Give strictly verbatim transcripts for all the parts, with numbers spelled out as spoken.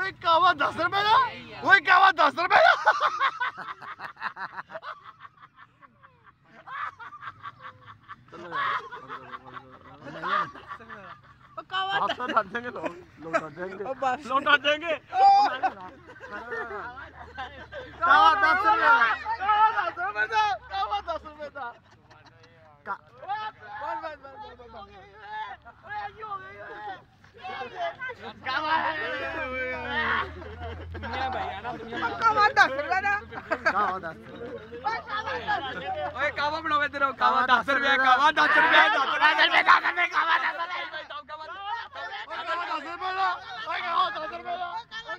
ओए कावा दस रुपए का, ओए कावा दस रुपए का। कावा डाल देंगे लोग, लोग डाल देंगे, लोग डाल देंगे। कावा दस रुपए का, कावा दस रुपए का, कावा दस रुपए का। कावा है कावा दस रुपए ना, कावा दस। ओए कावा बनाओ इधर, कावा दस रुपए, कावा दस रुपए, दस रुपए, कावा दस रुपए, कावा दस रुपए, कावा दस रुपए ना, ओए कावा दस रुपए ना,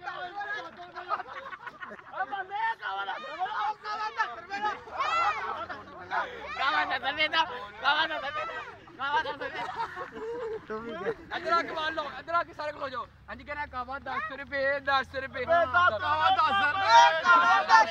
अब बंदे कावा दस रुपए, कावा दस रुपए ना, कावा दस रुपए ना, कावा दस रुपए, कावा दस रुपए। इधर आके मान लो, इधर आके सारे खलो जाओ। हाँ जी कहना कावा दस रुपए, दस रुपए, कावा दस रुपए, कावा दस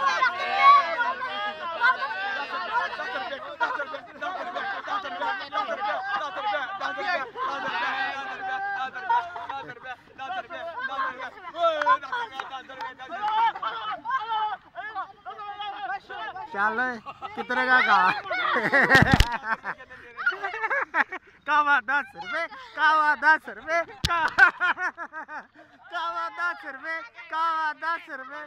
चल कितने का का कावा दस रुपए, कावा दस रुपए, कावा दस रुपए, कावा दस रुपए।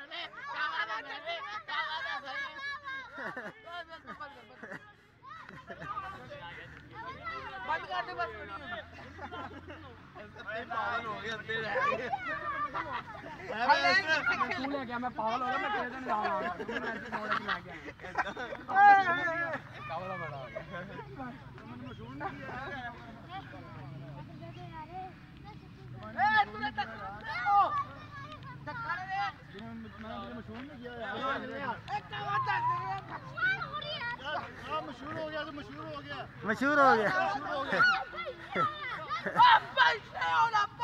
बंद कर दे बस। पागल हो गया तेरे। तू ले गया, मैं पागल हो गया, मैं तेरे दिन जा रहा हूँ। मैं ऐसे मोड़ के ला गया। कावला बड़ा हो गया। मशहूर नहीं किया। ए तूने तक धक्का दे। मैंने मशहूर नहीं किया यार। ए कावा दस हाँ मशहूर हो गया तो मशहूर हो गया। मशहूर हो गया। मशहूर हो गया।